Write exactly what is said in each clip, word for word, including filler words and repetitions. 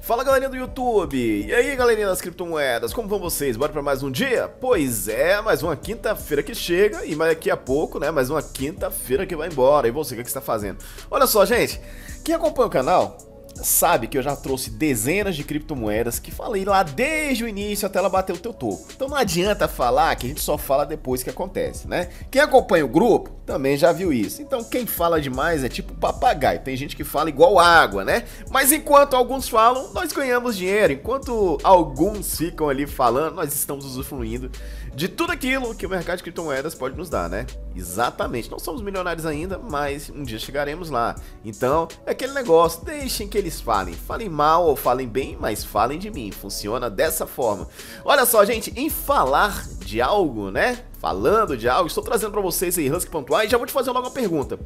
Fala galerinha do YouTube, e aí galerinha das criptomoedas, como vão vocês? Bora pra mais um dia? Pois é, mais uma quinta-feira que chega e daqui a pouco, né, mais uma quinta-feira que vai embora. E você, o que você está fazendo? Olha só, gente, quem acompanha o canal sabe que eu já trouxe dezenas de criptomoedas que falei lá desde o início até ela bater o teu topo. Então não adianta falar que a gente só fala depois que acontece, né? Quem acompanha o grupo também já viu isso. Então quem fala demais é tipo papagaio. Tem gente que fala igual água, né? Mas enquanto alguns falam, nós ganhamos dinheiro. Enquanto alguns ficam ali falando, nós estamos usufruindo de tudo aquilo que o mercado de criptomoedas pode nos dar, né? Exatamente. Não somos milionários ainda, mas um dia chegaremos lá. Então, é aquele negócio, deixem que eles falem. Falem mal ou falem bem, mas falem de mim. Funciona dessa forma. Olha só, gente, em falar de algo, né? Falando de algo, estou trazendo para vocês aí Husky ponto a i e já vou te fazer logo uma pergunta.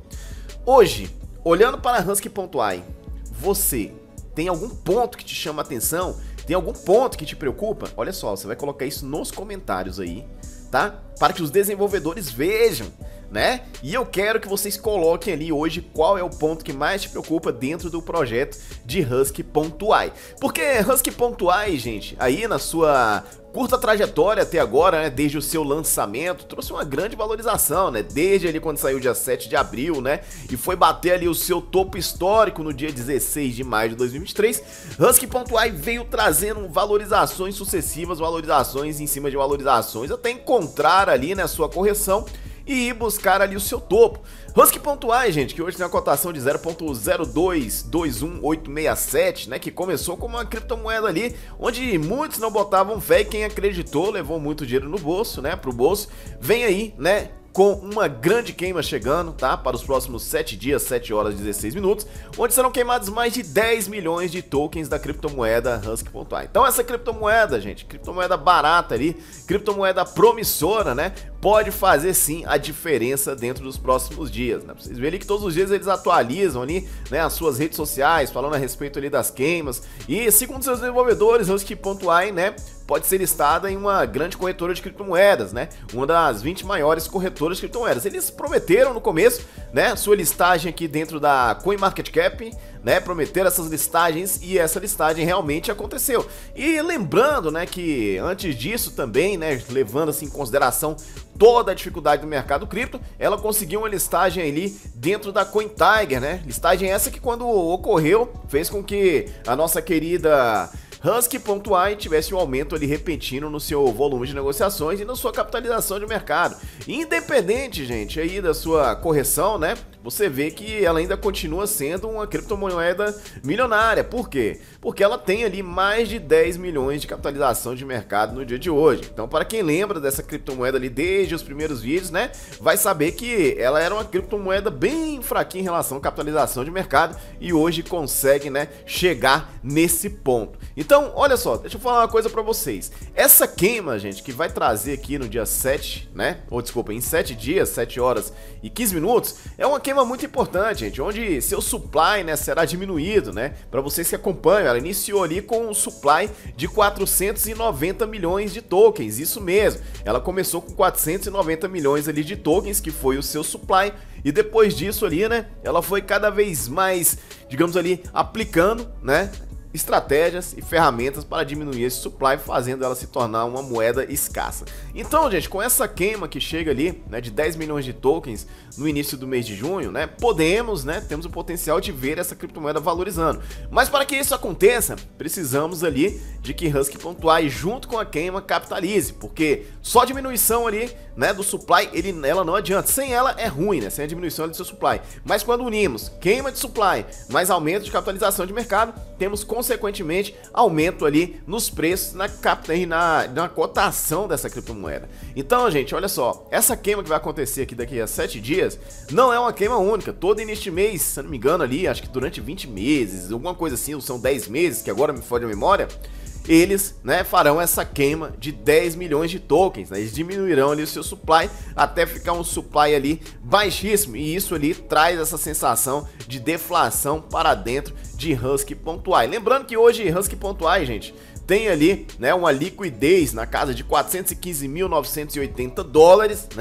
Hoje, olhando para Husky ponto a i, você tem algum ponto que te chama a atenção? Tem algum ponto que te preocupa? Olha só, você vai colocar isso nos comentários aí, tá? Para que os desenvolvedores vejam, né? E eu quero que vocês coloquem ali hoje qual é o ponto que mais te preocupa dentro do projeto de Husky ponto a i. Porque Husky ponto a i, gente, aí na sua curta trajetória até agora, né, desde o seu lançamento, trouxe uma grande valorização, né, desde ali quando saiu dia sete de abril, né, e foi bater ali o seu topo histórico no dia dezesseis de maio de dois mil e vinte e três, Husky ponto a i veio trazendo valorizações sucessivas, valorizações em cima de valorizações, até encontrar ali, né, sua correção e ir buscar ali o seu topo. Husky ponto a i, gente, que hoje tem uma cotação de zero ponto zero dois dois um oito seis sete, né, que começou como uma criptomoeda ali, onde muitos não botavam fé e quem acreditou levou muito dinheiro no bolso, né, pro bolso. Vem aí, né, com uma grande queima chegando, tá? Para os próximos sete dias, sete horas e dezesseis minutos, onde serão queimados mais de dez milhões de tokens da criptomoeda Husky ponto a i. Então essa criptomoeda, gente, criptomoeda barata ali, criptomoeda promissora, né? Pode fazer sim a diferença dentro dos próximos dias, né? Vocês verem que todos os dias eles atualizam ali, né, as suas redes sociais, falando a respeito ali das queimas. E segundo seus desenvolvedores, Husky ponto a i, né, pode ser listada em uma grande corretora de criptomoedas, né? Uma das vinte maiores corretoras de criptomoedas. Eles prometeram no começo, né, sua listagem aqui dentro da CoinMarketCap, né, prometeram essas listagens e essa listagem realmente aconteceu. E lembrando, né, que antes disso também, né, levando assim em consideração toda a dificuldade do mercado cripto, ela conseguiu uma listagem ali dentro da CoinTiger, né? Listagem essa que quando ocorreu fez com que a nossa querida Husky ponto a i tivesse um aumento ali repentino no seu volume de negociações e na sua capitalização de mercado. Independente, gente, aí da sua correção, né? Você vê que ela ainda continua sendo uma criptomoeda milionária. Por quê? Porque ela tem ali mais de dez milhões de capitalização de mercado no dia de hoje. Então, para quem lembra dessa criptomoeda ali desde os primeiros vídeos, né, vai saber que ela era uma criptomoeda bem fraquinha em relação à capitalização de mercado e hoje consegue, né, chegar nesse ponto. Então, olha só, deixa eu falar uma coisa para vocês. Essa queima, gente, que vai trazer aqui no dia sete, né, ou desculpa, em sete dias, sete horas e quinze minutos, é uma queima muito importante, gente, onde seu supply, né, será diminuído, né? Para vocês que acompanham, ela iniciou ali com um supply de quatrocentos e noventa milhões de tokens, isso mesmo. Ela começou com quatrocentos e noventa milhões ali de tokens, que foi o seu supply, e depois disso ali, né, ela foi cada vez mais, digamos ali, aplicando, né, estratégias e ferramentas para diminuir esse supply, fazendo ela se tornar uma moeda escassa. Então, gente, com essa queima que chega ali, né, de dez milhões de tokens no início do mês de junho, né, podemos, né, temos o potencial de ver essa criptomoeda valorizando. Mas para que isso aconteça, precisamos ali de que Husky ponto a i junto com a queima capitalize, porque só diminuição ali, né, do supply, ele, ela não adianta. Sem ela é ruim, né, sem a diminuição do seu supply. Mas quando unimos queima de supply mais aumento de capitalização de mercado, temos consequentemente aumento ali nos preços na, na, na cotação dessa criptomoeda. Então, gente, olha só, essa queima que vai acontecer aqui daqui a sete dias não é uma queima única. Todo início de mês, se não me engano ali, acho que durante vinte meses, alguma coisa assim, ou são dez meses, que agora me foge a memória, eles, né, farão essa queima de dez milhões de tokens, né? Eles diminuirão ali o seu supply até ficar um supply ali baixíssimo, e isso ali traz essa sensação de deflação para dentro de Husky ponto a i. Lembrando que hoje Husky ponto a i, gente, tem ali, né, uma liquidez na casa de quatrocentos e quinze mil novecentos e oitenta dólares, né?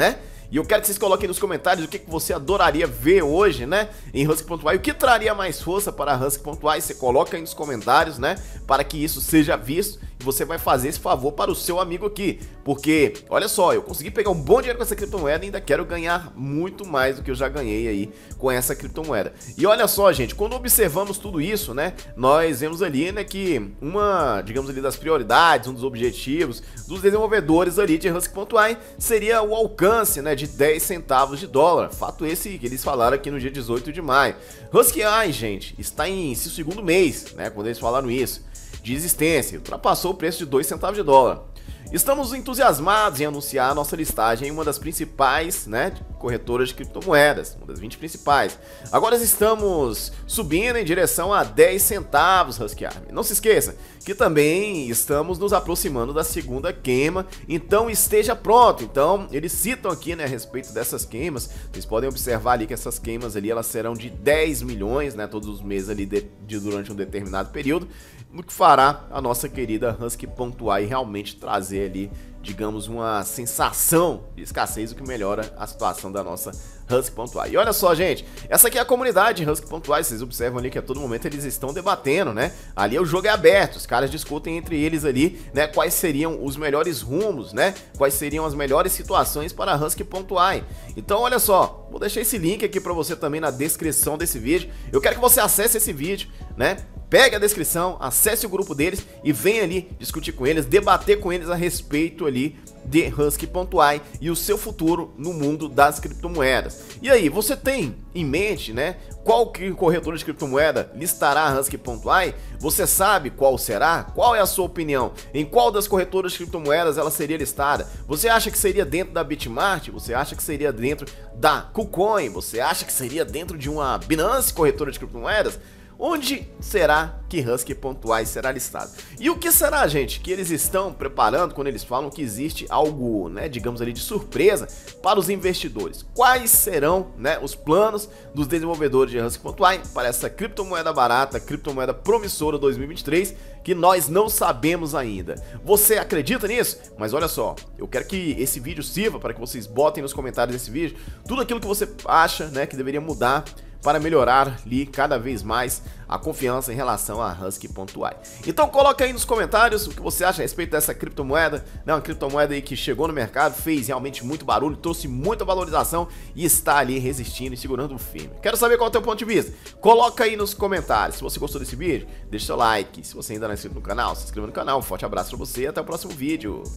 E eu quero que vocês coloquem nos comentários o que, que você adoraria ver hoje, né, em Husky ponto a i. O que traria mais força para Husky ponto a i? Você coloca aí nos comentários, né, para que isso seja visto. E você vai fazer esse favor para o seu amigo aqui. Porque, olha só, eu consegui pegar um bom dinheiro com essa criptomoeda e ainda quero ganhar muito mais do que eu já ganhei aí com essa criptomoeda. E olha só, gente, quando observamos tudo isso, né, nós vemos ali, né, que uma, digamos ali, das prioridades, um dos objetivos dos desenvolvedores ali de Husky ponto a i seria o alcance, né, de dez centavos de dólar. Fato esse que eles falaram aqui no dia dezoito de maio. Husky ponto a i, gente, está em seu segundo mês, né, quando eles falaram isso, de existência, ultrapassou o preço de dois centavos de dólar. Estamos entusiasmados em anunciar a nossa listagem em uma das principais, né, corretoras de criptomoedas, uma das vinte principais. Agora estamos subindo em direção a dez centavos, Husky Army. Não se esqueça que também estamos nos aproximando da segunda queima, então esteja pronto. Então eles citam aqui, né, a respeito dessas queimas. Vocês podem observar ali que essas queimas ali elas serão de dez milhões, né, todos os meses ali de, de durante um determinado período, no que fará a nossa querida Husky ponto a i realmente trazer ali, digamos, uma sensação de escassez, o que melhora a situação da nossa Husky ponto a i. E olha só, gente, essa aqui é a comunidade Husky ponto a i, vocês observam ali que a todo momento eles estão debatendo, né? Ali o jogo é aberto, os caras discutem entre eles ali, né, quais seriam os melhores rumos, né? Quais seriam as melhores situações para a Husky ponto a i. Então, olha só, vou deixar esse link aqui para você também na descrição desse vídeo. Eu quero que você acesse esse vídeo, né? Pegue a descrição, acesse o grupo deles e venha ali discutir com eles, debater com eles a respeito ali de Husky ponto a i e o seu futuro no mundo das criptomoedas. E aí, você tem em mente, né, qual que corretora de criptomoeda listará a Husky ponto a i? Você sabe qual será? Qual é a sua opinião? Em qual das corretoras de criptomoedas ela seria listada? Você acha que seria dentro da Bitmart? Você acha que seria dentro da KuCoin? Você acha que seria dentro de uma Binance, corretora de criptomoedas? Onde será que Husky ponto a i será listado? E o que será, gente, que eles estão preparando quando eles falam que existe algo, né, digamos ali, de surpresa para os investidores? Quais serão, né, os planos dos desenvolvedores de Husky ponto a i para essa criptomoeda barata, criptomoeda promissora dois mil e vinte e três, que nós não sabemos ainda? Você acredita nisso? Mas olha só, eu quero que esse vídeo sirva para que vocês botem nos comentários desse vídeo tudo aquilo que você acha, né, que deveria mudar para melhorar ali cada vez mais a confiança em relação a Husky ponto a i. Então coloca aí nos comentários o que você acha a respeito dessa criptomoeda, né? Uma criptomoeda aí que chegou no mercado, fez realmente muito barulho, trouxe muita valorização e está ali resistindo e segurando firme. Quero saber qual é o teu ponto de vista? Coloca aí nos comentários. Se você gostou desse vídeo, deixa seu like. Se você ainda não é inscrito no canal, se inscreva no canal. Um forte abraço para você e até o próximo vídeo.